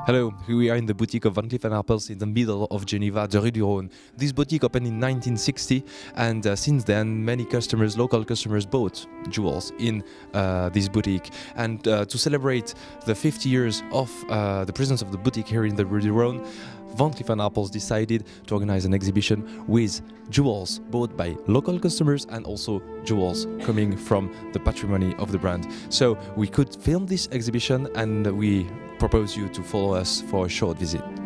Hello, here we are in the boutique of Cleef and Arpels in the middle of Geneva, the Rue du Rhône. This boutique opened in 1960, and since then many customers, local customers, bought jewels in this boutique. And to celebrate the 50 years of the presence of the boutique here in the Rue du Rhône, Cleef and Arpels decided to organize an exhibition with jewels bought by local customers and also jewels coming from the patrimony of the brand. So we could film this exhibition, and we propose you to follow us for a short visit.